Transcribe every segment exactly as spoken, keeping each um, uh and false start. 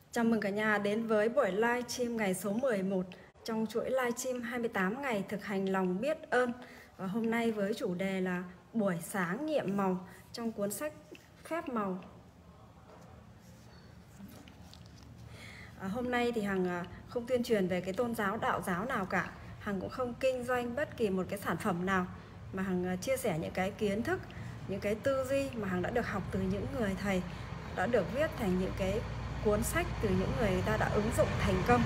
Chào mừng cả nhà đến với buổi live stream ngày số mười một trong chuỗi live stream hai mươi tám ngày thực hành lòng biết ơn. Và hôm nay với chủ đề là buổi sáng nhiệm màu trong cuốn sách Phép Màu. À, hôm nay thì Hằng không tuyên truyền về cái tôn giáo đạo giáo nào cả. Hằng cũng không kinh doanh bất kỳ một cái sản phẩm nào, mà Hằng chia sẻ những cái kiến thức, những cái tư duy mà Hằng đã được học từ những người thầy, đã được viết thành những cái cuốn sách từ những người, người ta đã ứng dụng thành công.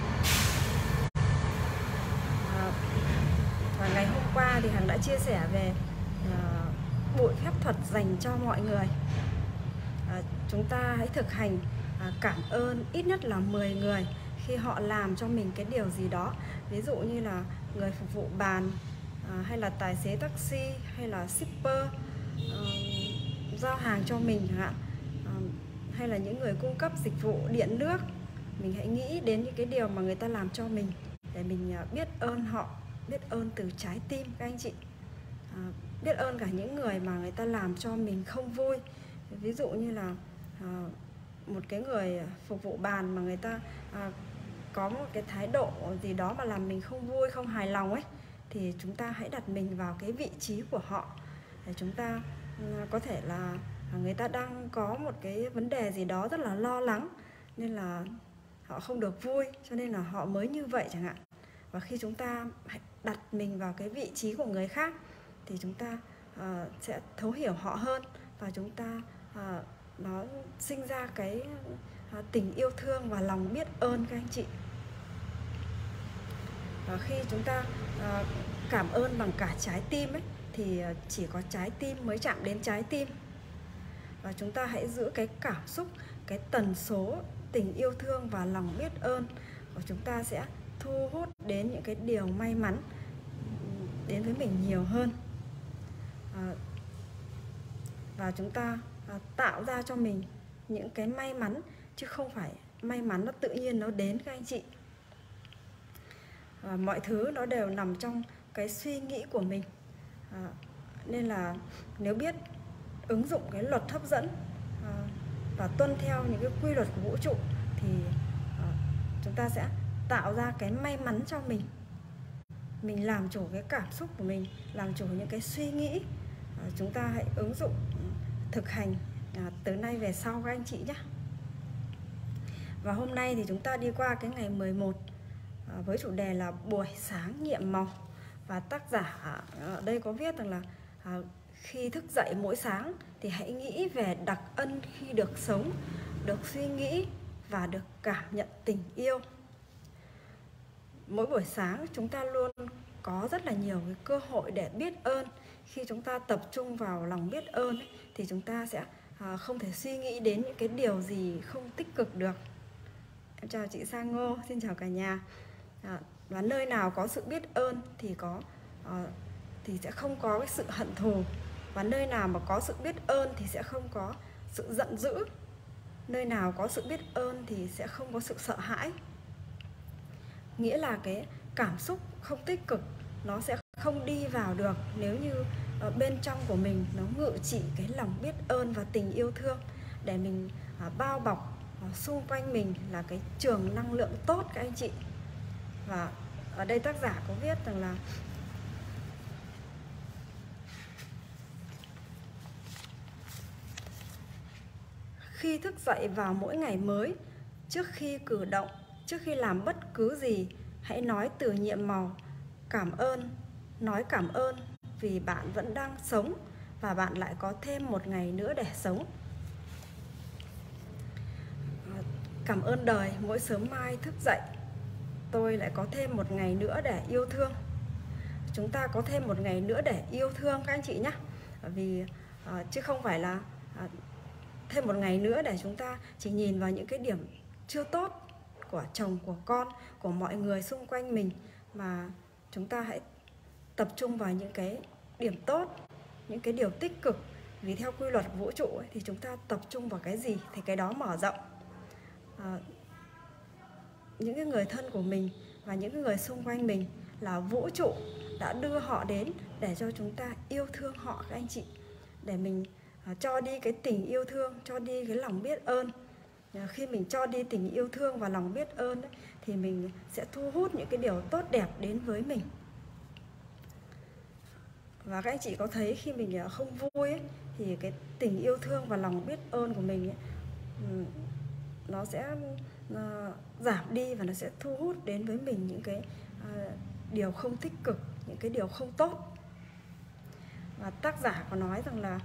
À, và ngày hôm qua thì Hằng đã chia sẻ về à, bụi phép thuật dành cho mọi người. À, chúng ta hãy thực hành à, cảm ơn ít nhất là mười người khi họ làm cho mình cái điều gì đó. Ví dụ như là người phục vụ bàn, à, hay là tài xế taxi, hay là shipper à, giao hàng cho mình chẳng hạn, à, hay là những người cung cấp dịch vụ điện nước. Mình hãy nghĩ đến những cái điều mà người ta làm cho mình để mình biết ơn họ, biết ơn từ trái tim các anh chị. À, biết ơn cả những người mà người ta làm cho mình không vui. Ví dụ như là à, một cái người phục vụ bàn mà người ta à, có một cái thái độ gì đó mà làm mình không vui, không hài lòng ấy, thì chúng ta hãy đặt mình vào cái vị trí của họ để chúng ta à, có thể là người ta đang có một cái vấn đề gì đó rất là lo lắng, nên là họ không được vui, cho nên là họ mới như vậy chẳng hạn. Và khi chúng ta đặt mình vào cái vị trí của người khác thì chúng ta uh, sẽ thấu hiểu họ hơn, và chúng ta uh, nó sinh ra cái uh, tình yêu thương và lòng biết ơn các anh chị. Và khi chúng ta uh, cảm ơn bằng cả trái tim ấy, thì uh, chỉ có trái tim mới chạm đến trái tim. Và chúng ta hãy giữ cái cảm xúc, cái tần số tình yêu thương và lòng biết ơn, và chúng ta sẽ thu hút đến những cái điều may mắn đến với mình nhiều hơn. À, và chúng ta à, tạo ra cho mình những cái may mắn, chứ không phải may mắn nó tự nhiên nó đến các anh chị. À, mọi thứ nó đều nằm trong cái suy nghĩ của mình. À, nên là nếu biết ứng dụng cái luật hấp dẫn à, và tuân theo những cái quy luật của vũ trụ, thì à, chúng ta sẽ tạo ra cái may mắn cho mình. Mình làm chủ cái cảm xúc của mình, làm chủ những cái suy nghĩ. À, chúng ta hãy ứng dụng, thực hành à, từ nay về sau các anh chị nhé. Và hôm nay thì chúng ta đi qua cái ngày mười một à, với chủ đề là buổi sáng nhiệm màu. Và tác giả ở đây có viết rằng là à, khi thức dậy mỗi sáng thì hãy nghĩ về đặc ân khi được sống, được suy nghĩ và được cảm nhận tình yêu. Mỗi buổi sáng chúng ta luôn có rất là nhiều cái cơ hội để biết ơn. Khi chúng ta tập trung vào lòng biết ơn ấy, thì chúng ta sẽ à, không thể suy nghĩ đến những cái điều gì không tích cực được. Em chào chị Sang Ngô, xin chào cả nhà. À, và nơi nào có sự biết ơn thì có à, thì sẽ không có cái sự hận thù, và nơi nào mà có sự biết ơn thì sẽ không có sự giận dữ. Nơi nào có sự biết ơn thì sẽ không có sự sợ hãi. Nghĩa là cái cảm xúc không tích cực nó sẽ không đi vào được nếu như ở bên trong của mình nó ngự trị cái lòng biết ơn và tình yêu thương, để mình à, bao bọc à, xung quanh mình là cái trường năng lượng tốt các anh chị. Và ở đây tác giả có viết rằng là khi thức dậy vào mỗi ngày mới, trước khi cử động, trước khi làm bất cứ gì, hãy nói từ nhiệm màu cảm ơn. Nói cảm ơn vì bạn vẫn đang sống và bạn lại có thêm một ngày nữa để sống. Cảm ơn đời, mỗi sớm mai thức dậy tôi lại có thêm một ngày nữa để yêu thương. Chúng ta có thêm một ngày nữa để yêu thương các anh chị nhé. Vì à, chứ không phải là à, thêm một ngày nữa để chúng ta chỉ nhìn vào những cái điểm chưa tốt của chồng, của con, của mọi người xung quanh mình, mà chúng ta hãy tập trung vào những cái điểm tốt, những cái điều tích cực. Vì theo quy luật vũ trụ ấy, thì chúng ta tập trung vào cái gì thì cái đó mở rộng. À, những cái người thân của mình và những cái người xung quanh mình là vũ trụ đã đưa họ đến để cho chúng ta yêu thương họ các anh chị. Để mình à, cho đi cái tình yêu thương, cho đi cái lòng biết ơn. khi mình cho đi tình yêu thương và lòng biết ơn ấy, thì mình sẽ thu hút những cái điều tốt đẹp đến với mình. Và các anh chị có thấy khi mình không vui ấy, thì cái tình yêu thương và lòng biết ơn của mình ấy, nó sẽ uh, giảm đi và nó sẽ thu hút đến với mình những cái uh, điều không tích cực, những cái điều không tốt. Và tác giả có nói rằng là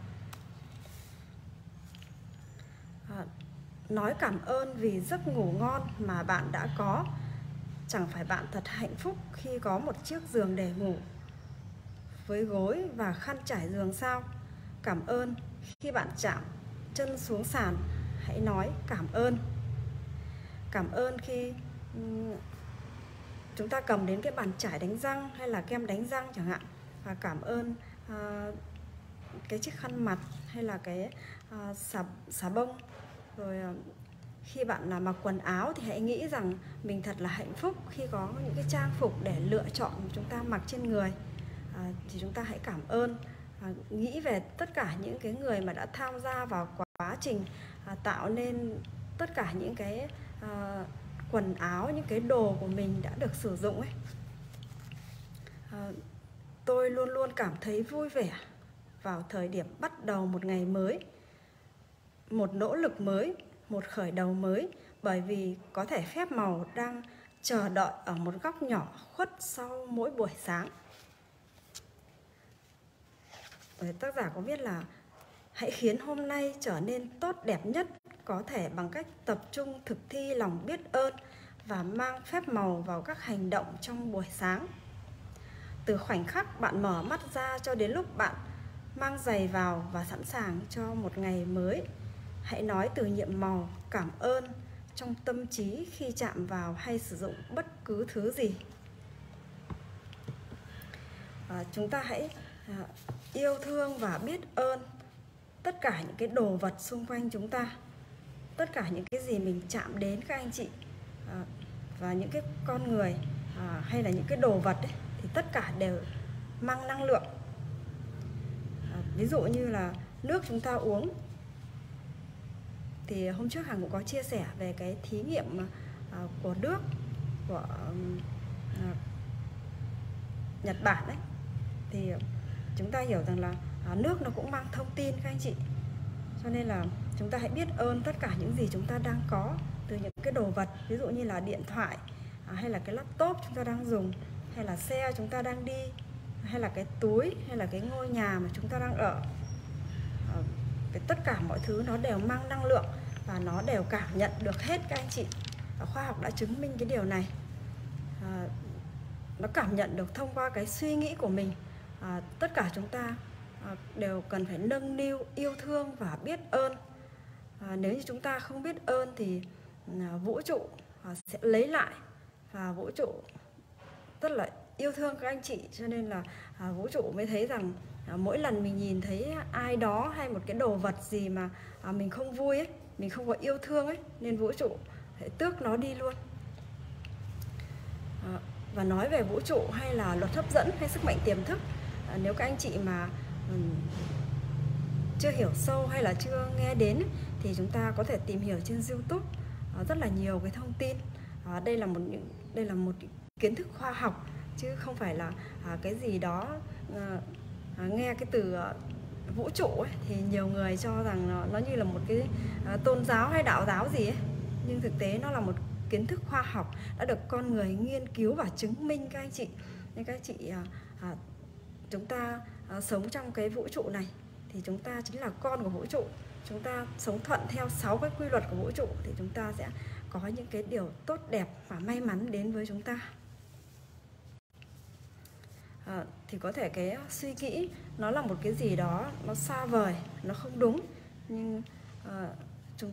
uh, nói cảm ơn vì giấc ngủ ngon mà bạn đã có. Chẳng phải bạn thật hạnh phúc khi có một chiếc giường để ngủ với gối và khăn trải giường sao? Cảm ơn khi bạn chạm chân xuống sàn, hãy nói cảm ơn. Cảm ơn khi chúng ta cầm đến cái bàn chải đánh răng hay là kem đánh răng chẳng hạn. Và cảm ơn uh, cái chiếc khăn mặt hay là cái uh, xà, xà bông. Rồi uh, khi bạn là mặc quần áo thì hãy nghĩ rằng mình thật là hạnh phúc khi có những cái trang phục để lựa chọn chúng ta mặc trên người. À, thì chúng ta hãy cảm ơn, à, nghĩ về tất cả những cái người mà đã tham gia vào quá trình à, tạo nên tất cả những cái à, quần áo, những cái đồ của mình đã được sử dụng ấy. À, tôi luôn luôn cảm thấy vui vẻ vào thời điểm bắt đầu một ngày mới, một nỗ lực mới, một khởi đầu mới, bởi vì có thể phép màu đang chờ đợi ở một góc nhỏ khuất sau mỗi buổi sáng. Tác giả có viết là hãy khiến hôm nay trở nên tốt đẹp nhất có thể bằng cách tập trung thực thi lòng biết ơn và mang phép màu vào các hành động trong buổi sáng. Từ khoảnh khắc bạn mở mắt ra cho đến lúc bạn mang giày vào và sẵn sàng cho một ngày mới, hãy nói từ nhiệm màu cảm ơn trong tâm trí khi chạm vào hay sử dụng bất cứ thứ gì. À, chúng ta hãy à, yêu thương và biết ơn tất cả những cái đồ vật xung quanh chúng ta, tất cả những cái gì mình chạm đến các anh chị, à, và những cái con người à, hay là những cái đồ vật ấy, thì tất cả đều mang năng lượng. À, ví dụ như là nước chúng ta uống, thì hôm trước Hằng cũng có chia sẻ về cái thí nghiệm à, của nước của à, Nhật Bản đấy, thì chúng ta hiểu rằng là à, nước nó cũng mang thông tin các anh chị. Cho nên là chúng ta hãy biết ơn tất cả những gì chúng ta đang có, từ những cái đồ vật, ví dụ như là điện thoại, à, hay là cái laptop chúng ta đang dùng, hay là xe chúng ta đang đi, hay là cái túi, hay là cái ngôi nhà mà chúng ta đang ở. À, cái tất cả mọi thứ nó đều mang năng lượng và nó đều cảm nhận được hết các anh chị. À, khoa học đã chứng minh cái điều này. À, nó cảm nhận được thông qua cái suy nghĩ của mình. À, tất cả chúng ta à, đều cần phải nâng niu yêu thương và biết ơn. À, nếu như chúng ta không biết ơn thì à, vũ trụ à, sẽ lấy lại, và vũ trụ rất là yêu thương các anh chị. Cho nên là à, vũ trụ mới thấy rằng à, mỗi lần mình nhìn thấy ai đó hay một cái đồ vật gì mà à, mình không vui ấy, mình không có yêu thương ấy, nên vũ trụ sẽ tước nó đi luôn. À, và nói về vũ trụ hay là luật hấp dẫn hay sức mạnh tiềm thức, à, nếu các anh chị mà um, chưa hiểu sâu hay là chưa nghe đến thì chúng ta có thể tìm hiểu trên YouTube à, rất là nhiều cái thông tin. À, đây là một đây là một kiến thức khoa học chứ không phải là à, cái gì đó à, à, nghe cái từ à, vũ trụ ấy, thì nhiều người cho rằng nó, nó như là một cái à, tôn giáo hay đạo giáo gì ấy, nhưng thực tế nó là một kiến thức khoa học đã được con người nghiên cứu và chứng minh các anh chị. Nên các anh chị à, à, chúng ta à, sống trong cái vũ trụ này thì chúng ta chính là con của vũ trụ. Chúng ta sống thuận theo sáu cái quy luật của vũ trụ thì chúng ta sẽ có những cái điều tốt đẹp và may mắn đến với chúng ta. À, thì có thể cái suy nghĩ nó là một cái gì đó nó xa vời, nó không đúng, nhưng à, chúng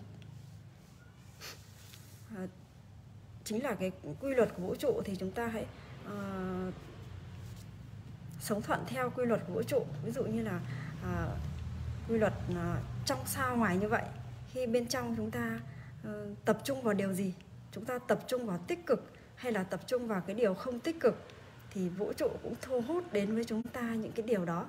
à, chính là cái quy luật của vũ trụ thì chúng ta hãy uh, sống thuận theo quy luật của vũ trụ. Ví dụ như là uh, quy luật uh, trong sao ngoài như vậy, khi bên trong chúng ta uh, tập trung vào điều gì, chúng ta tập trung vào tích cực hay là tập trung vào cái điều không tích cực, thì vũ trụ cũng thu hút đến với chúng ta những cái điều đó.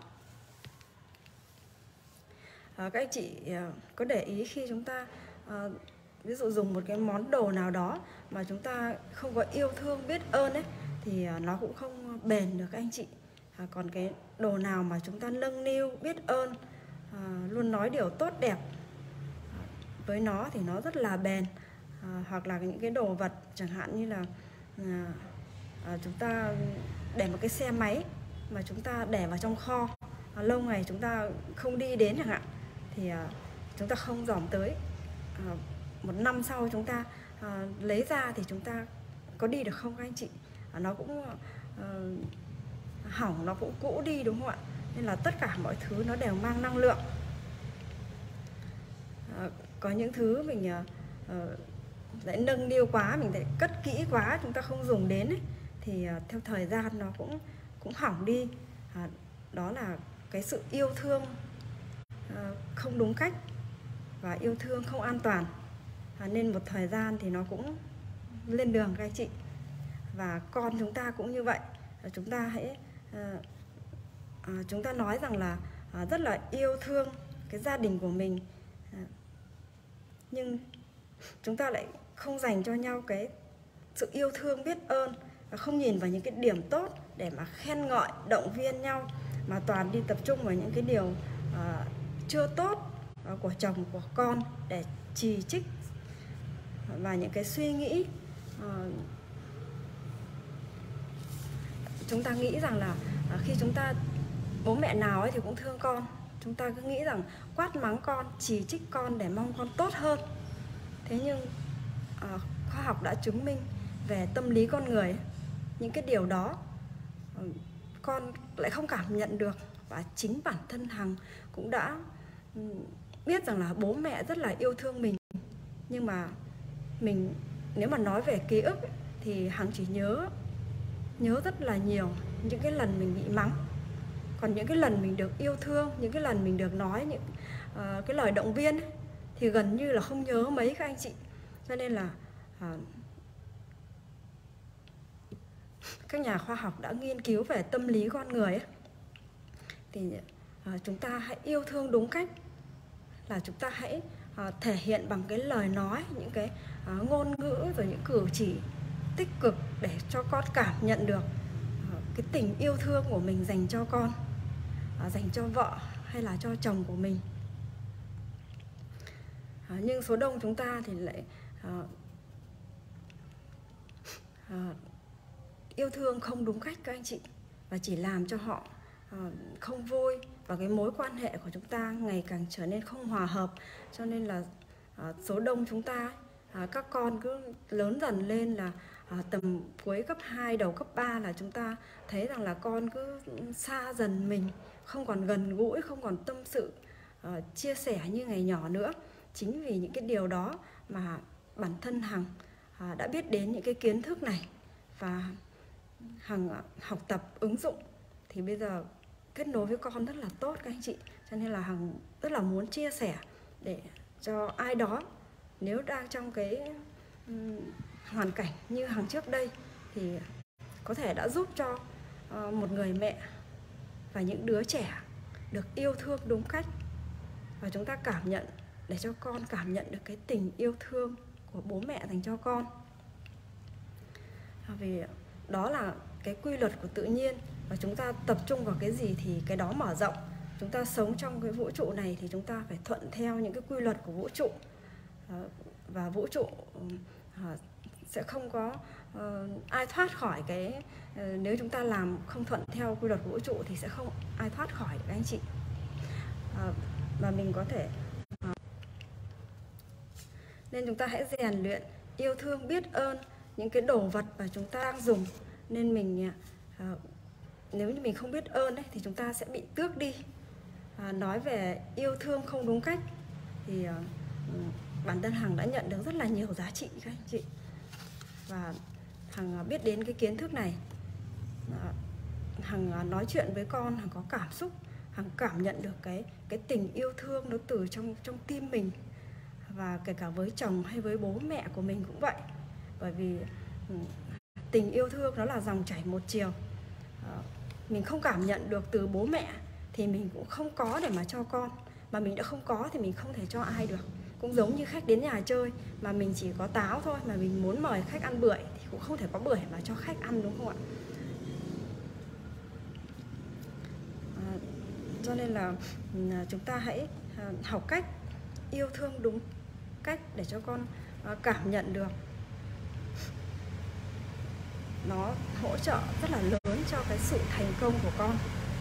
Uh, các anh chị uh, có để ý khi chúng ta uh, ví dụ dùng một cái món đồ nào đó mà chúng ta không có yêu thương biết ơn ấy, thì nó cũng không bền được các anh chị. À, còn cái đồ nào mà chúng ta nâng niu biết ơn, à, luôn nói điều tốt đẹp với nó thì nó rất là bền. À, hoặc là những cái đồ vật chẳng hạn như là à, à, chúng ta để một cái xe máy mà chúng ta để vào trong kho, à, lâu ngày chúng ta không đi đến chẳng hạn, thì à, chúng ta không dòm tới, à, một năm sau chúng ta à, lấy ra thì chúng ta có đi được không các anh chị? À, nó cũng à, hỏng, nó cũng cũ đi, đúng không ạ? Nên là tất cả mọi thứ nó đều mang năng lượng. À, có những thứ mình à, lại nâng niu quá, mình lại cất kỹ quá, chúng ta không dùng đến ấy, thì à, theo thời gian nó cũng cũng hỏng đi. À, đó là cái sự yêu thương à, không đúng cách và yêu thương không an toàn. À, nên một thời gian thì nó cũng lên đường các anh chị. Và con chúng ta cũng như vậy. À, chúng ta hãy à, à, chúng ta nói rằng là à, rất là yêu thương cái gia đình của mình, à, nhưng chúng ta lại không dành cho nhau cái sự yêu thương biết ơn, và không nhìn vào những cái điểm tốt để mà khen ngợi động viên nhau, mà toàn đi tập trung vào những cái điều uh, chưa tốt uh, của chồng của con để chỉ trích, và những cái suy nghĩ uh, chúng ta nghĩ rằng là uh, khi chúng ta, bố mẹ nào ấy thì cũng thương con, chúng ta cứ nghĩ rằng quát mắng con, chỉ trích con để mong con tốt hơn. Thế nhưng uh, khoa học đã chứng minh về tâm lý con người, những cái điều đó uh, con lại không cảm nhận được. Và chính bản thân Hằng cũng đã um, biết rằng là bố mẹ rất là yêu thương mình, nhưng mà mình, nếu mà nói về ký ức thì Hằng chỉ nhớ nhớ rất là nhiều những cái lần mình bị mắng. Còn những cái lần mình được yêu thương, những cái lần mình được nói những uh, cái lời động viên ấy, thì gần như là không nhớ mấy các anh chị. Cho nên là uh, các nhà khoa học đã nghiên cứu về tâm lý con người ấy, thì uh, chúng ta hãy yêu thương đúng cách, là chúng ta hãy uh, thể hiện bằng cái lời nói, những cái uh, ngôn ngữ, rồi những cử chỉ tích cực để cho con cảm nhận được uh, cái tình yêu thương của mình dành cho con, uh, dành cho vợ hay là cho chồng của mình. uh, Nhưng số đông chúng ta thì lại uh, uh, yêu thương không đúng cách các anh chị, và chỉ làm cho họ uh, không vui, và cái mối quan hệ của chúng ta ngày càng trở nên không hòa hợp. Cho nên là uh, số đông chúng ta, uh, các con cứ lớn dần lên là uh, tầm cuối cấp hai đầu cấp ba là chúng ta thấy rằng là con cứ xa dần mình, không còn gần gũi, không còn tâm sự uh, chia sẻ như ngày nhỏ nữa. Chính vì những cái điều đó mà bản thân Hằng uh, đã biết đến những cái kiến thức này, và Hằng uh, học tập ứng dụng, thì bây giờ kết nối với con rất là tốt các anh chị. Cho nên là Hằng rất là muốn chia sẻ để cho ai đó, nếu đang trong cái um, hoàn cảnh như Hằng trước đây, thì có thể đã giúp cho uh, một người mẹ và những đứa trẻ được yêu thương đúng cách, và chúng ta cảm nhận, để cho con cảm nhận được cái tình yêu thương của bố mẹ dành cho con. Vì đó là cái quy luật của tự nhiên, và chúng ta tập trung vào cái gì thì cái đó mở rộng. Chúng ta sống trong cái vũ trụ này thì chúng ta phải thuận theo những cái quy luật của vũ trụ, và vũ trụ sẽ không có ai thoát khỏi cái, nếu chúng ta làm không thuận theo quy luật của vũ trụ thì sẽ không ai thoát khỏi được anh chị. Và mình có thể, nên chúng ta hãy rèn luyện yêu thương biết ơn những cái đồ vật mà chúng ta đang dùng. Nên mình uh, nếu như mình không biết ơn ấy, thì chúng ta sẽ bị tước đi. uh, Nói về yêu thương không đúng cách thì uh, bản thân Hằng đã nhận được rất là nhiều giá trị các anh chị, và Hằng biết đến cái kiến thức này. uh, Hằng uh, nói chuyện với con, Hằng có cảm xúc, Hằng cảm nhận được cái cái tình yêu thương nó từ trong trong tim mình, và kể cả với chồng hay với bố mẹ của mình cũng vậy. Bởi vì tình yêu thương nó là dòng chảy một chiều. à, Mình không cảm nhận được từ bố mẹ thì mình cũng không có để mà cho con, mà mình đã không có thì mình không thể cho ai được. cũng giống như khách đến nhà chơi mà mình chỉ có táo thôi, mà mình muốn mời khách ăn bưởi thì cũng không thể có bưởi mà cho khách ăn, đúng không ạ? À, cho nên là chúng ta hãy học cách yêu thương đúng cách để cho con cảm nhận được, nó hỗ trợ rất là lớn cho cái sự thành công của con.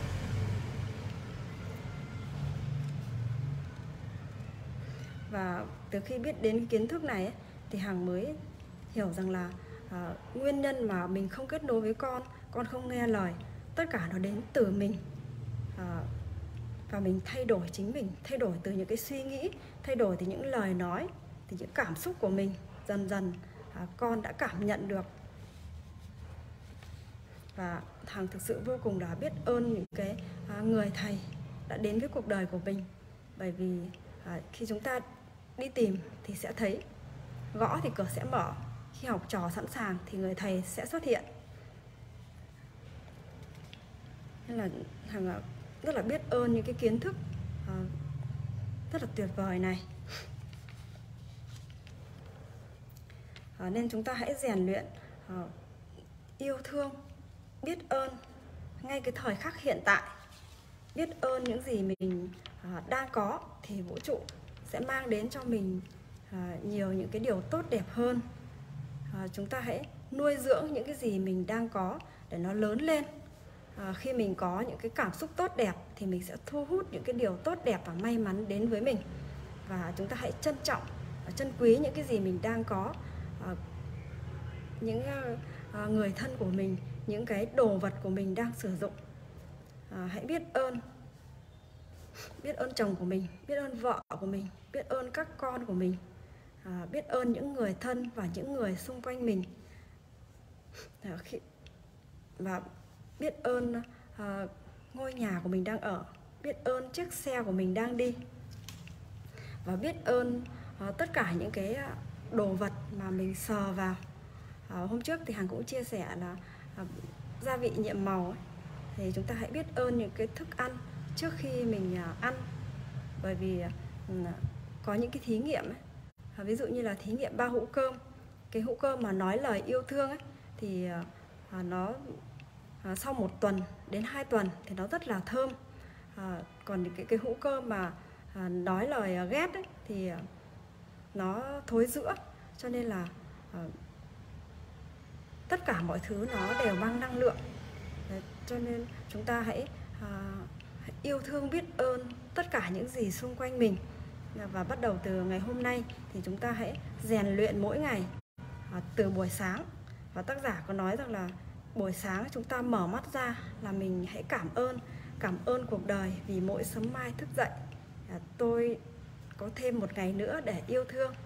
Và từ khi biết đến cái kiến thức này ấy, thì Hằng mới hiểu rằng là à, nguyên nhân mà mình không kết nối với con, con không nghe lời, tất cả nó đến từ mình. à, Và mình thay đổi chính mình, thay đổi từ những cái suy nghĩ, thay đổi từ những lời nói, từ những cảm xúc của mình. Dần dần à, con đã cảm nhận được. Và Hằng thực sự vô cùng là biết ơn những cái à, người thầy đã đến với cuộc đời của mình. Bởi vì à, khi chúng ta đi tìm thì sẽ thấy, gõ thì cửa sẽ mở. Khi học trò sẵn sàng thì người thầy sẽ xuất hiện. Nên là Hằng rất là biết ơn những cái kiến thức à, rất là tuyệt vời này. à, Nên chúng ta hãy rèn luyện à, yêu thương, biết ơn ngay cái thời khắc hiện tại. Biết ơn những gì mình à, đang có thì vũ trụ sẽ mang đến cho mình à, nhiều những cái điều tốt đẹp hơn. à, Chúng ta hãy nuôi dưỡng những cái gì mình đang có để nó lớn lên. à, Khi mình có những cái cảm xúc tốt đẹp thì mình sẽ thu hút những cái điều tốt đẹp và may mắn đến với mình. Và chúng ta hãy trân trọng và trân quý những cái gì mình đang có. à, Những à, người thân của mình, những cái đồ vật của mình đang sử dụng. à, Hãy biết ơn. Biết ơn chồng của mình, biết ơn vợ của mình, biết ơn các con của mình, à, biết ơn những người thân và những người xung quanh mình. à, khi, Và biết ơn à, ngôi nhà của mình đang ở, biết ơn chiếc xe của mình đang đi. Và biết ơn à, tất cả những cái đồ vật mà mình sờ vào. à, Hôm trước thì Hằng cũng chia sẻ là à, gia vị nhiệm màu ấy, thì chúng ta hãy biết ơn những cái thức ăn trước khi mình ăn. Bởi vì có những cái thí nghiệm ấy, ví dụ như là thí nghiệm ba hũ cơm. Cái hũ cơm mà nói lời yêu thương ấy, thì nó sau một tuần đến hai tuần thì nó rất là thơm. à, Còn những cái, cái hũ cơm mà nói lời ghét ấy, thì nó thối rữa. Cho nên là tất cả mọi thứ nó đều mang năng lượng. Đấy, cho nên chúng ta hãy à, yêu thương, biết ơn tất cả những gì xung quanh mình. Và bắt đầu từ ngày hôm nay thì chúng ta hãy rèn luyện mỗi ngày à, từ buổi sáng. Và tác giả có nói rằng là buổi sáng chúng ta mở mắt ra là mình hãy cảm ơn. Cảm ơn cuộc đời vì mỗi sớm mai thức dậy à, tôi có thêm một ngày nữa để yêu thương.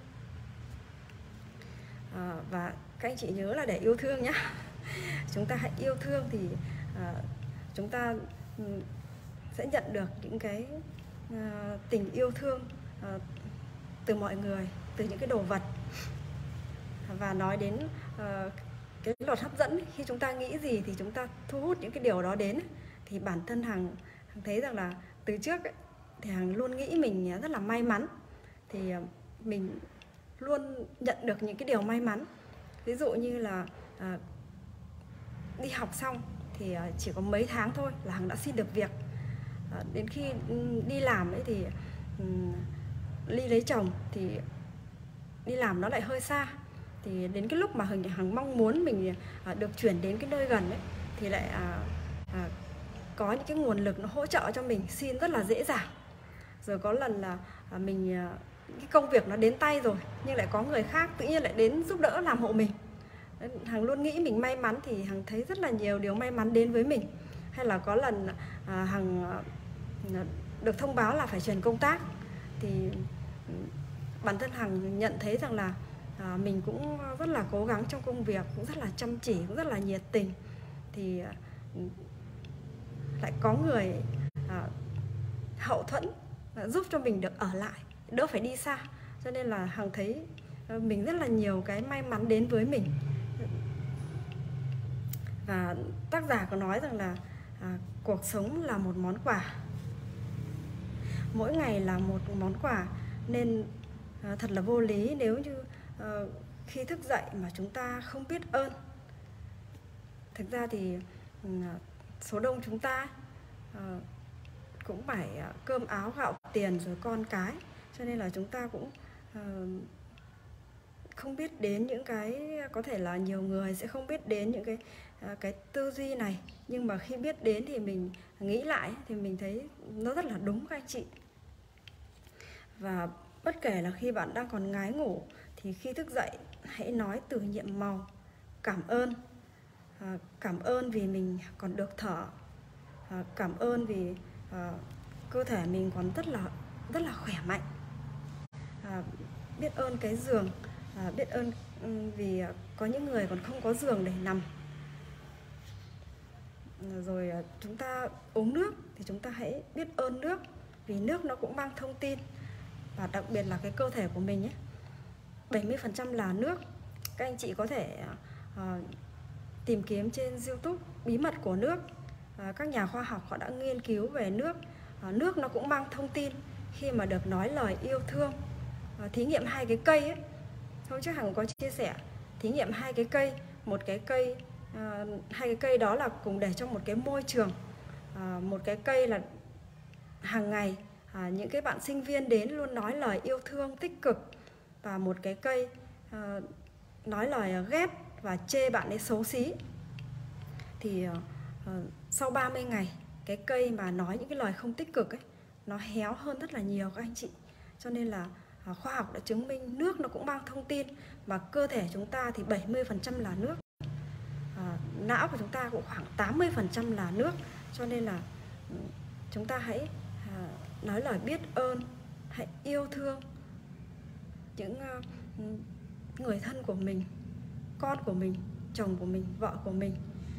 à, Và các anh chị nhớ là để yêu thương nhé. Chúng ta hãy yêu thương thì à, chúng ta sẽ nhận được những cái à, tình yêu thương à, từ mọi người, từ những cái đồ vật. Và nói đến à, cái luật hấp dẫn, khi chúng ta nghĩ gì thì chúng ta thu hút những cái điều đó đến. Thì bản thân Hằng, Hằng thấy rằng là từ trước ấy, thì Hằng luôn nghĩ mình rất là may mắn. Thì mình luôn nhận được những cái điều may mắn. Ví dụ như là à, đi học xong thì chỉ có mấy tháng thôi là Hằng đã xin được việc. à, Đến khi đi làm ấy thì um, Ly lấy chồng thì đi làm nó lại hơi xa. Thì đến cái lúc mà Hằng mong muốn mình à, được chuyển đến cái nơi gần ấy, thì lại à, à, có những cái nguồn lực nó hỗ trợ cho mình xin rất là dễ dàng. Rồi có lần là à, mình à, cái công việc nó đến tay rồi nhưng lại có người khác tự nhiên lại đến giúp đỡ làm hộ mình. Hằng luôn nghĩ mình may mắn thì Hằng thấy rất là nhiều điều may mắn đến với mình. Hay là có lần à, Hằng à, được thông báo là phải chuyển công tác, thì bản thân Hằng nhận thấy rằng là à, mình cũng rất là cố gắng trong công việc, cũng rất là chăm chỉ, cũng rất là nhiệt tình. Thì à, lại có người à, hậu thuẫn à, giúp cho mình được ở lại, đỡ phải đi xa. Cho nên là Hằng thấy à, mình rất là nhiều cái may mắn đến với mình. Và tác giả có nói rằng là à, cuộc sống là một món quà, mỗi ngày là một món quà. Nên à, thật là vô lý nếu như à, khi thức dậy mà chúng ta không biết ơn. Thực ra thì số đông chúng ta à, cũng phải cơm áo gạo tiền rồi con cái, cho nên là chúng ta cũng à, không biết đến những cái, có thể là nhiều người sẽ không biết đến những cái à, cái tư duy này, nhưng mà khi biết đến thì mình nghĩ lại thì mình thấy nó rất là đúng các anh chị. Và bất kể là khi bạn đang còn ngái ngủ thì khi thức dậy hãy nói từ nhiệm màu cảm ơn. À, cảm ơn vì mình còn được thở, à, cảm ơn vì à, cơ thể mình còn rất là rất là khỏe mạnh, à, biết ơn cái giường, à, biết ơn vì có những người còn không có giường để nằm. Rồi chúng ta uống nước thì chúng ta hãy biết ơn nước, vì nước nó cũng mang thông tin. Và đặc biệt là cái cơ thể của mình ấy, bảy mươi phần trăm là nước. Các anh chị có thể uh, tìm kiếm trên YouTube bí mật của nước. Uh, các nhà khoa học họ đã nghiên cứu về nước. Uh, nước nó cũng mang thông tin khi mà được nói lời yêu thương. Uh, thí nghiệm hai cái cây ấy, hôm trước Hằng có chia sẻ, thí nghiệm hai cái cây, một cái cây, uh, hai cái cây đó là cùng để trong một cái môi trường. Uh, một cái cây là hàng ngày à, những cái bạn sinh viên đến luôn nói lời yêu thương tích cực, và một cái cây à, nói lời ghét và chê bạn ấy xấu xí. Thì à, sau ba mươi ngày cái cây mà nói những cái lời không tích cực ấy, nó héo hơn rất là nhiều các anh chị. Cho nên là à, khoa học đã chứng minh nước nó cũng mang thông tin, mà cơ thể chúng ta thì bảy mươi phần trăm là nước, à, não của chúng ta cũng khoảng tám mươi phần trăm là nước. Cho nên là chúng ta hãy à, nói lời biết ơn, hãy yêu thương những uh, người thân của mình, con của mình, chồng của mình, vợ của mình.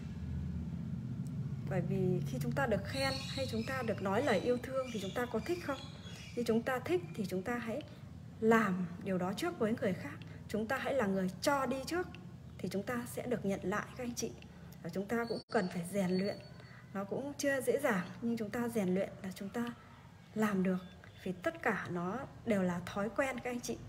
Bởi vì khi chúng ta được khen hay chúng ta được nói lời yêu thương thì chúng ta có thích không? Khi chúng ta thích thì chúng ta hãy làm điều đó trước với người khác. Chúng ta hãy là người cho đi trước thì chúng ta sẽ được nhận lại các anh chị. Và chúng ta cũng cần phải rèn luyện. Nó cũng chưa dễ dàng, nhưng chúng ta rèn luyện là chúng ta làm được. Vì tất cả nó đều là thói quen các anh chị.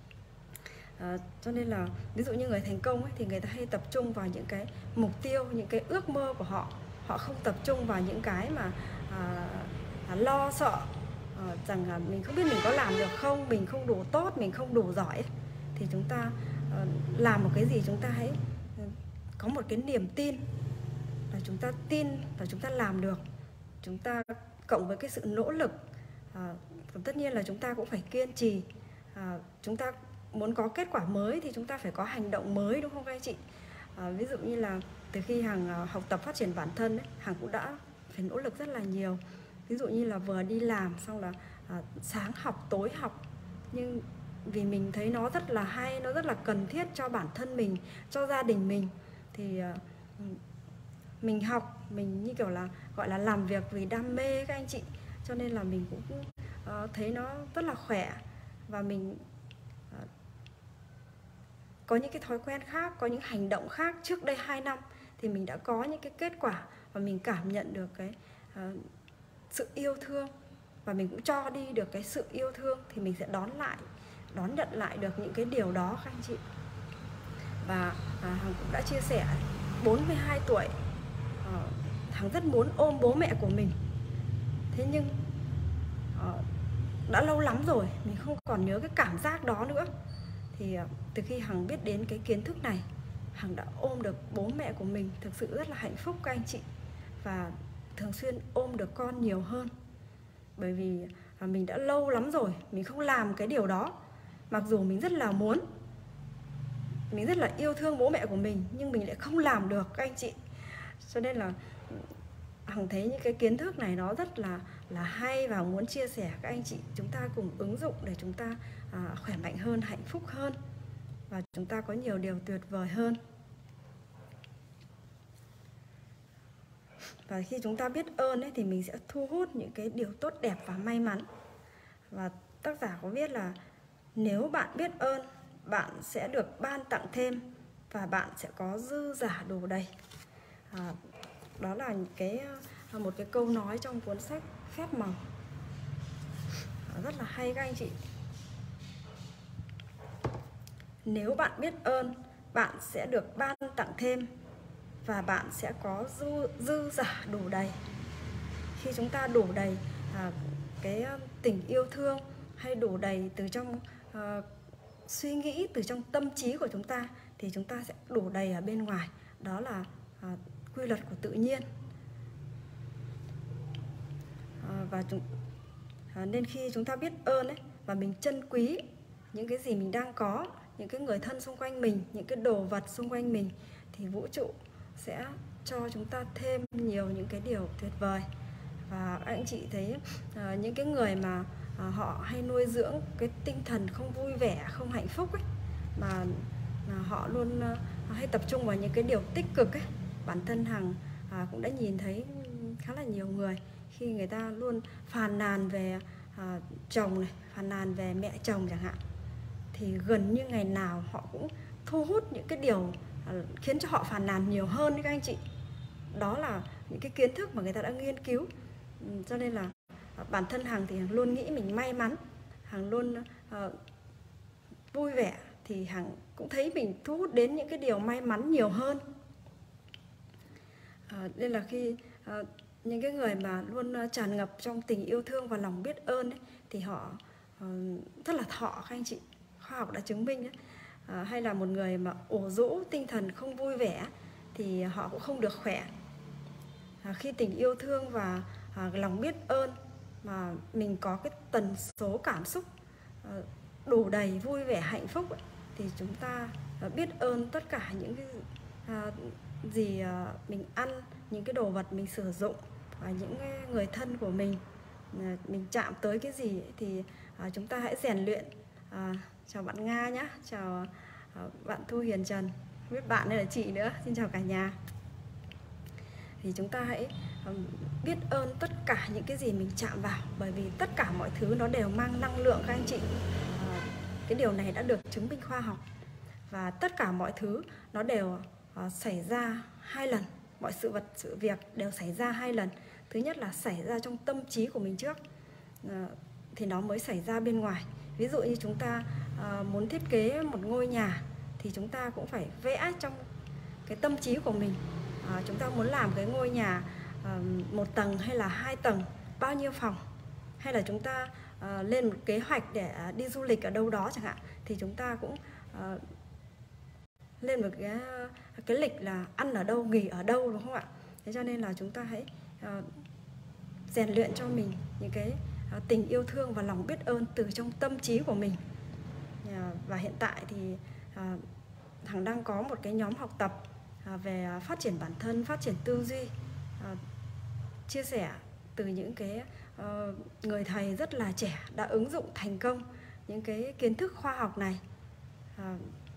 À, cho nên là ví dụ như người thành công ấy, thì người ta hay tập trung vào những cái mục tiêu, những cái ước mơ của họ. Họ không tập trung vào những cái mà à, à, lo sợ à, rằng là mình không biết mình có làm được không, mình không đủ tốt, mình không đủ giỏi ấy. Thì chúng ta à, làm một cái gì chúng ta hãy có một cái niềm tin là chúng ta tin và chúng ta làm được. Chúng ta cộng với cái sự nỗ lực, à, tất nhiên là chúng ta cũng phải kiên trì. À, chúng ta muốn có kết quả mới thì chúng ta phải có hành động mới, đúng không các anh chị? À, ví dụ như là từ khi Hằng học tập phát triển bản thân ấy, Hằng cũng đã phải nỗ lực rất là nhiều. Ví dụ như là vừa đi làm xong là à, sáng học tối học, nhưng vì mình thấy nó rất là hay, nó rất là cần thiết cho bản thân mình, cho gia đình mình, thì à, mình học, mình như kiểu là gọi là làm việc vì đam mê các anh chị. Cho nên là mình cũng uh, thấy nó rất là khỏe. Và mình uh, có những cái thói quen khác, có những hành động khác. Trước đây hai năm thì mình đã có những cái kết quả, và mình cảm nhận được cái uh, sự yêu thương, và mình cũng cho đi được cái sự yêu thương, thì mình sẽ đón lại, đón nhận lại được những cái điều đó các anh chị. Và uh, Hằng cũng đã chia sẻ bốn mươi hai tuổi, uh, Hằng rất muốn ôm bố mẹ của mình. Thế nhưng uh, đã lâu lắm rồi mình không còn nhớ cái cảm giác đó nữa. Thì uh, từ khi Hằng biết đến cái kiến thức này, Hằng đã ôm được bố mẹ của mình, thực sự rất là hạnh phúc các anh chị. Và thường xuyên ôm được con nhiều hơn. Bởi vì uh, mình đã lâu lắm rồi mình không làm cái điều đó. Mặc dù mình rất là muốn, mình rất là yêu thương bố mẹ của mình, nhưng mình lại không làm được các anh chị. Cho nên là Hằng thấy những cái kiến thức này nó rất là là hay, và muốn chia sẻ các anh chị chúng ta cùng ứng dụng để chúng ta à, khỏe mạnh hơn, hạnh phúc hơn, và chúng ta có nhiều điều tuyệt vời hơn. Và khi chúng ta biết ơn ấy, thì mình sẽ thu hút những cái điều tốt đẹp và may mắn. Và tác giả có viết là nếu bạn biết ơn, bạn sẽ được ban tặng thêm, và bạn sẽ có dư giả đủ đầy. À, đó là cái một cái câu nói trong cuốn sách Phép Màu, rất là hay các anh chị. Nếu bạn biết ơn, bạn sẽ được ban tặng thêm và bạn sẽ có dư, dư giả đủ đầy. Khi chúng ta đủ đầy à, cái tình yêu thương, hay đủ đầy từ trong à, suy nghĩ, từ trong tâm trí của chúng ta, thì chúng ta sẽ đủ đầy ở bên ngoài. Đó là à, quy luật của tự nhiên. À, và chúng, à, nên khi chúng ta biết ơn ấy, và mình trân quý những cái gì mình đang có, những cái người thân xung quanh mình, những cái đồ vật xung quanh mình, thì vũ trụ sẽ cho chúng ta thêm nhiều những cái điều tuyệt vời. Và anh chị thấy uh, những cái người mà uh, họ hay nuôi dưỡng cái tinh thần không vui vẻ, không hạnh phúc ấy, mà, mà họ luôn uh, hay tập trung vào những cái điều tích cực ấy. Bản thân Hằng uh, cũng đã nhìn thấy khá là nhiều người khi người ta luôn phàn nàn về uh, chồng này, phàn nàn về mẹ chồng chẳng hạn, thì gần như ngày nào họ cũng thu hút những cái điều uh, khiến cho họ phàn nàn nhiều hơn đấy các anh chị. Đó là những cái kiến thức mà người ta đã nghiên cứu. Cho nên là bản thân Hằng thì Hằng luôn nghĩ mình may mắn, Hằng luôn uh, vui vẻ, thì Hằng cũng thấy mình thu hút đến những cái điều may mắn nhiều hơn. Uh, nên là khi uh, những cái người mà luôn uh, tràn ngập trong tình yêu thương và lòng biết ơn ấy, thì họ uh, rất là thọ các anh chị. Khoa học đã chứng minh ấy. Uh, hay là một người mà ủ rũ, tinh thần không vui vẻ, thì họ cũng không được khỏe. Uh, khi tình yêu thương và À, lòng biết ơn mà mình có cái tần số cảm xúc à, đủ đầy, vui vẻ, hạnh phúc ấy, thì chúng ta à, biết ơn tất cả những cái à, gì à, mình ăn, những cái đồ vật mình sử dụng, và những người thân của mình à, mình chạm tới cái gì ấy, thì à, chúng ta hãy rèn luyện. À, chào bạn Nga nhé, chào à, bạn Thu Hiền Trần, không biết bạn hay là chị nữa, xin chào cả nhà. Thì chúng ta hãy biết ơn tất cả những cái gì mình chạm vào, bởi vì tất cả mọi thứ nó đều mang năng lượng các anh chị. À, cái điều này đã được chứng minh khoa học, và tất cả mọi thứ nó đều uh, xảy ra hai lần. Mọi sự vật, sự việc đều xảy ra hai lần. Thứ nhất là xảy ra trong tâm trí của mình trước, uh, thì nó mới xảy ra bên ngoài. Ví dụ như chúng ta uh, muốn thiết kế một ngôi nhà, thì chúng ta cũng phải vẽ trong cái tâm trí của mình. À, chúng ta muốn làm cái ngôi nhà à, một tầng hay là hai tầng, bao nhiêu phòng, hay là chúng ta à, lên một kế hoạch để à, đi du lịch ở đâu đó chẳng hạn, thì chúng ta cũng à, lên một cái, cái lịch là ăn ở đâu, nghỉ ở đâu, đúng không ạ? Thế cho nên là chúng ta hãy à, rèn luyện cho mình những cái à, tình yêu thương và lòng biết ơn từ trong tâm trí của mình. À, và hiện tại thì à, Hằng đang có một cái nhóm học tập về phát triển bản thân, phát triển tư duy, à, chia sẻ từ những cái uh, người thầy rất là trẻ đã ứng dụng thành công những cái kiến thức khoa học này, à,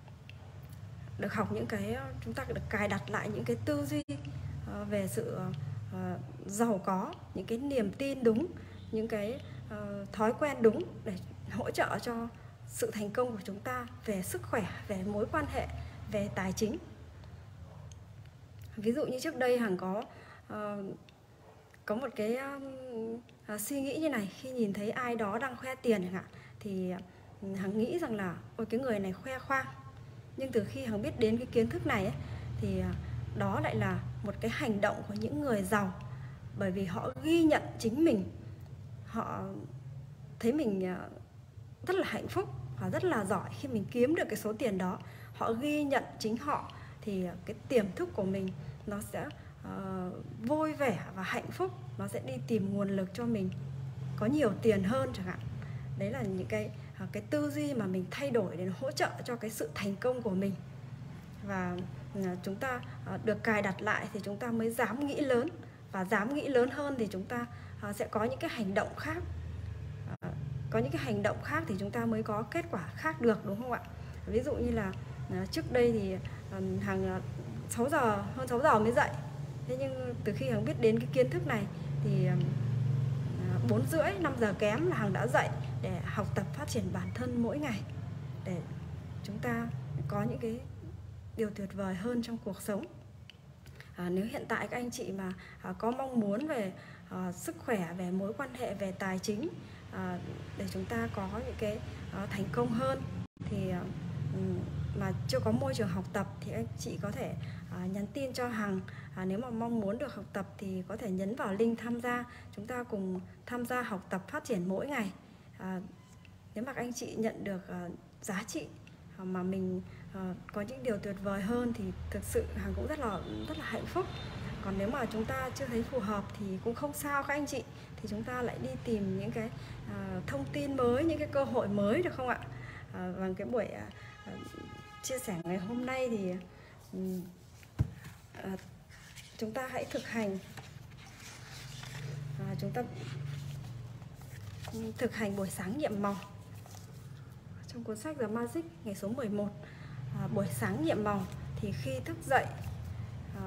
được học những cái, chúng ta được cài đặt lại những cái tư duy uh, về sự uh, giàu có, những cái niềm tin đúng, những cái uh, thói quen đúng để hỗ trợ cho sự thành công của chúng ta về sức khỏe, về mối quan hệ, về tài chính. Ví dụ như trước đây Hằng có uh, có một cái uh, suy nghĩ như này, khi nhìn thấy ai đó đang khoe tiền chẳng hạn, thì uh, Hằng nghĩ rằng là ôi cái người này khoe khoang. Nhưng từ khi Hằng biết đến cái kiến thức này ấy, thì uh, đó lại là một cái hành động của những người giàu, bởi vì họ ghi nhận chính mình, họ thấy mình uh, rất là hạnh phúc và rất là giỏi khi mình kiếm được cái số tiền đó. Họ ghi nhận chính họ, thì cái tiềm thức của mình nó sẽ uh, vui vẻ và hạnh phúc, nó sẽ đi tìm nguồn lực cho mình có nhiều tiền hơn chẳng hạn. Đấy là những cái uh, cái tư duy mà mình thay đổi để hỗ trợ cho cái sự thành công của mình. Và uh, chúng ta uh, được cài đặt lại thì chúng ta mới dám nghĩ lớn, và dám nghĩ lớn hơn thì chúng ta uh, sẽ có những cái hành động khác. Uh, có những cái hành động khác thì chúng ta mới có kết quả khác được, đúng không ạ? Ví dụ như là uh, trước đây thì uh, hàng sáu giờ, hơn sáu giờ mới dậy. Thế nhưng từ khi Hằng biết đến cái kiến thức này thì bốn rưỡi, năm giờ kém là Hằng đã dậy để học tập phát triển bản thân mỗi ngày, để chúng ta có những cái điều tuyệt vời hơn trong cuộc sống. À, nếu hiện tại các anh chị mà à, có mong muốn về à, sức khỏe, về mối quan hệ, về tài chính, à, để chúng ta có những cái à, thành công hơn, thì à, mà chưa có môi trường học tập thì anh chị có thể à, nhắn tin cho Hằng. À, nếu mà mong muốn được học tập thì có thể nhấn vào link tham gia, chúng ta cùng tham gia học tập phát triển mỗi ngày. À, nếu mà anh chị nhận được uh, giá trị uh, mà mình uh, có những điều tuyệt vời hơn thì thực sự Hằng cũng rất là rất là hạnh phúc. Còn nếu mà chúng ta chưa thấy phù hợp thì cũng không sao các anh chị, thì chúng ta lại đi tìm những cái uh, thông tin mới, những cái cơ hội mới, được không ạ? Uh, và cái buổi uh, chia sẻ ngày hôm nay thì um, uh, chúng ta hãy thực hành uh, chúng ta um, thực hành buổi sáng nhiệm màu trong cuốn sách The Magic ngày số mười một. À, buổi sáng nhiệm màu thì khi thức dậy à,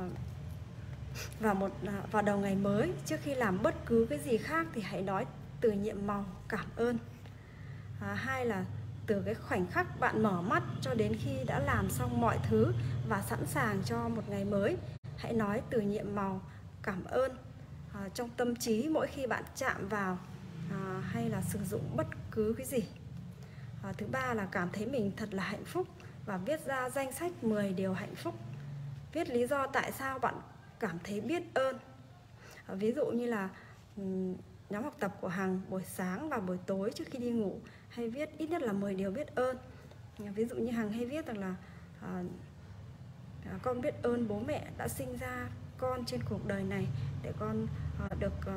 vào một à, vào đầu ngày mới, trước khi làm bất cứ cái gì khác thì hãy nói từ nhiệm màu cảm ơn. À, hai là từ cái khoảnh khắc bạn mở mắt cho đến khi đã làm xong mọi thứ và sẵn sàng cho một ngày mới, hãy nói từ nhiệm màu cảm ơn à, trong tâm trí mỗi khi bạn chạm vào à, hay là sử dụng bất cứ cái gì. À, thứ ba là cảm thấy mình thật là hạnh phúc và viết ra danh sách mười điều hạnh phúc. Viết lý do tại sao bạn cảm thấy biết ơn. À, ví dụ như là um, nhóm học tập của Hằng buổi sáng và buổi tối trước khi đi ngủ hay viết ít nhất là mười điều biết ơn. À, ví dụ như Hằng hay viết rằng là à, à, con biết ơn bố mẹ đã sinh ra con trên cuộc đời này để con à, được à,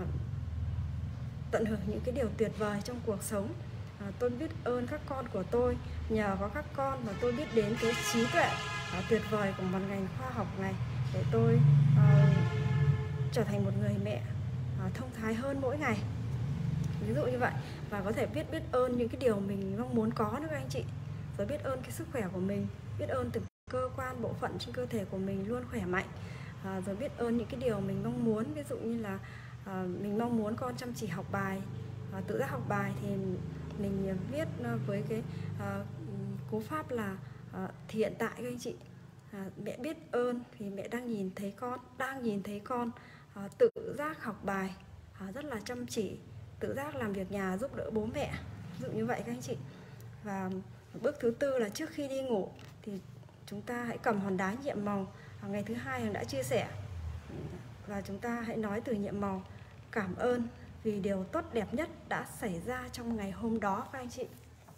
tận hưởng những cái điều tuyệt vời trong cuộc sống. À, tôi biết ơn các con của tôi, nhờ có các con mà tôi biết đến cái trí tuệ à, tuyệt vời của một ngành khoa học này để tôi à, trở thành một người mẹ à, thông thái hơn mỗi ngày, ví dụ như vậy. Và có thể viết biết ơn những cái điều mình mong muốn có nữa các anh chị, rồi biết ơn cái sức khỏe của mình, biết ơn từng cơ quan bộ phận trên cơ thể của mình luôn khỏe mạnh, à, rồi biết ơn những cái điều mình mong muốn, ví dụ như là à, mình mong muốn con chăm chỉ học bài, à, tự giác học bài thì mình viết với cái à, cú pháp là à, thì hiện tại các anh chị. À, mẹ biết ơn vì mẹ đang nhìn thấy con đang nhìn thấy con à, tự giác học bài, à, rất là chăm chỉ, tự giác làm việc nhà giúp đỡ bố mẹ, ví dụ như vậy các anh chị. Và bước thứ tư là trước khi đi ngủ thì chúng ta hãy cầm hòn đá nhiệm màu. À, ngày thứ hai Hằng đã chia sẻ, và chúng ta hãy nói từ nhiệm màu cảm ơn vì điều tốt đẹp nhất đã xảy ra trong ngày hôm đó các anh chị.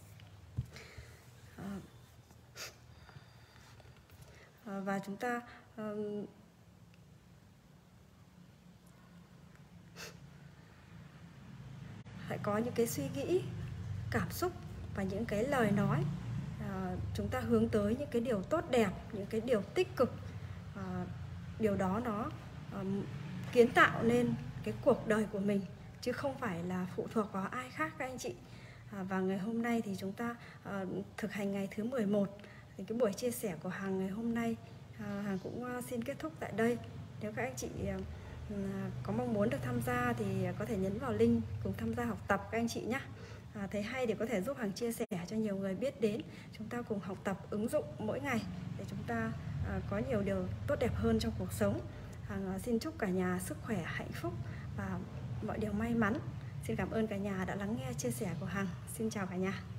À, và chúng ta um, hãy có những cái suy nghĩ, cảm xúc và những cái lời nói à, chúng ta hướng tới những cái điều tốt đẹp, những cái điều tích cực. À, điều đó nó um, kiến tạo nên cái cuộc đời của mình chứ không phải là phụ thuộc vào ai khác các anh chị. À, và ngày hôm nay thì chúng ta à, thực hành ngày thứ mười một. Thì cái buổi chia sẻ của Hằng ngày hôm nay à, Hằng cũng à, xin kết thúc tại đây. Nếu các anh chị à, có mong muốn được tham gia thì có thể nhấn vào link cùng tham gia học tập các anh chị nhé. À, thấy hay thì có thể giúp Hằng chia sẻ cho nhiều người biết đến. Chúng ta cùng học tập ứng dụng mỗi ngày để chúng ta à, có nhiều điều tốt đẹp hơn trong cuộc sống. Hằng à, xin chúc cả nhà sức khỏe, hạnh phúc và mọi điều may mắn. Xin cảm ơn cả nhà đã lắng nghe chia sẻ của Hằng. Xin chào cả nhà.